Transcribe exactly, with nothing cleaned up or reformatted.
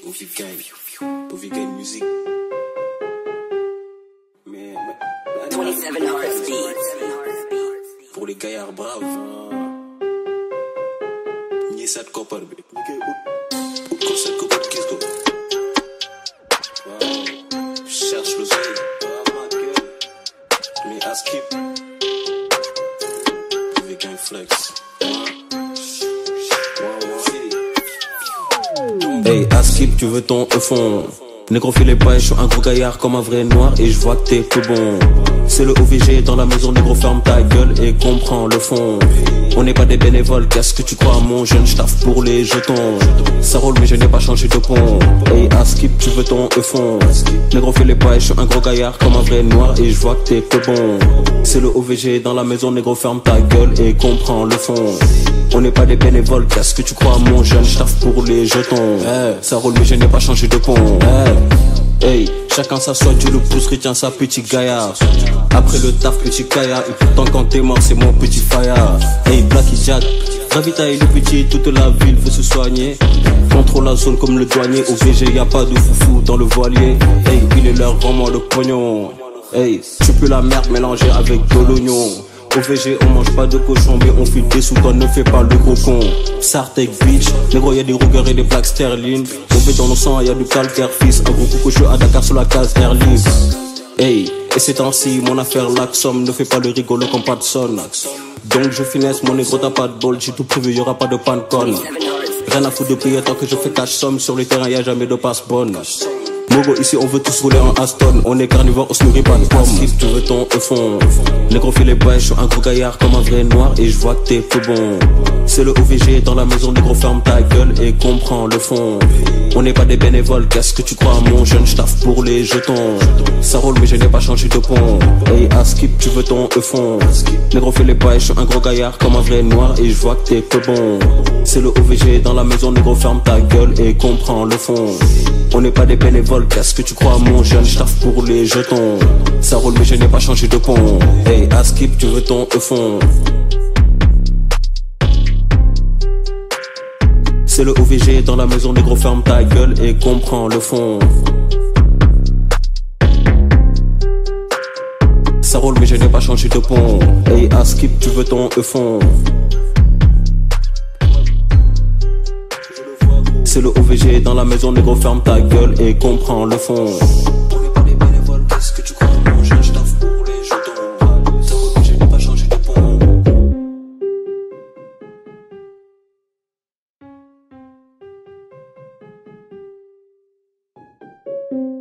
Musique, Musique. Mais, mais twenty-seven heartbeats. pour les gaillards braves, ni cette copper, ou comme cette copper qui se cherche le zé, mais à skip, avec un flex. Hey, à skip, tu veux ton Euphon. Négro file les pailles, je suis un gros gaillard comme un vrai noir et je vois que t'es tout bon. C'est le O V G dans la maison, négro ferme ta gueule et comprends le fond. On n'est pas des bénévoles, qu'est-ce que tu crois mon jeune, j'taffe pour les jetons. Ça roule mais je n'ai pas changé de pont. Hey, à skip, tu veux ton Euphon. Négro file les pailles, je suis un gros gaillard comme un vrai noir et je vois que t'es tout bon. C'est le O V G dans la maison, négro ferme ta gueule et comprends le fond. On n'est pas des bénévoles, qu'est-ce que tu crois mon jeune, j'taffe pour les jetons. Hey, ça roule mais je n'ai pas changé de pont. Hey, hey, chacun s'assoit, Dieu le pouce, retient sa petite gaillard. Après le taf, petit gaillard, et pourtant quand t'es mort, c'est mon petit fire. Hey, Blacky Jack, ravitaille le petit, toute la ville veut se soigner. Contrôle la zone comme le douanier, au V G y'a pas de foufou dans le voilier. Hey, il est l'heure vraiment le pognon. Hey, tu peux la merde mélanger avec de l'oignon. Au V G on mange pas de cochon mais on file des sous, toi ne fais pas le gros con. Sartek bitch, négro y'a des rougueurs et des plaques sterling. On fait dans nos sangs y'a du calcaire fils. Un gros coucou je à Dakar sur la case air libre. Hey, et c'est ainsi mon affaire laxum. Ne fais pas le rigolo comme pas de son. Donc je finesse mon négro t'as pas de bol. J'ai tout prévu y'aura pas de pancon. Rien à foutre de payer tant que je fais cash somme. Sur le terrain y'a jamais de passe bonne. Mogo ici on veut tous rouler en Aston. On est carnivore, on se nourrit pas de pommes. Si tu veux ton Euphon. Négro file les bails, je suis un gros gaillard comme un vrai noir et je vois que t'es tout bon. C'est le O V G dans la maison, négro ferme ta gueule et comprends le fond. On n'est pas des bénévoles, qu'est-ce que tu crois mon jeune, j'taffe pour les jetons. Ça roule mais je n'ai pas changé de pont. Hey, à skip, tu veux ton Euphon. Négro file les bails, je suis un gros gaillard comme un vrai noir et je vois que t'es tout bon. C'est le O V G dans la maison, négro ferme ta gueule et comprends le fond. On n'est pas des bénévoles, qu'est-ce que tu crois mon jeune, j'taffe pour les jetons. Ça roule mais je n'ai pas changé de pont. Hey, à skip, tu veux ton Euphon. C'est le O V G dans la maison, négro ferme ta gueule et comprends le fond. Ça roule mais je n'ai pas changé de pont. Hey, à skip, tu veux ton Euphon. C'est le O V G dans la maison, négro ferme ta gueule et comprends le fond. On n'est pas des bénévoles, qu'est-ce que tu crois mon jeune, j'taffe pour les jetons. Ça roule mais je n'ai pas changé de pont.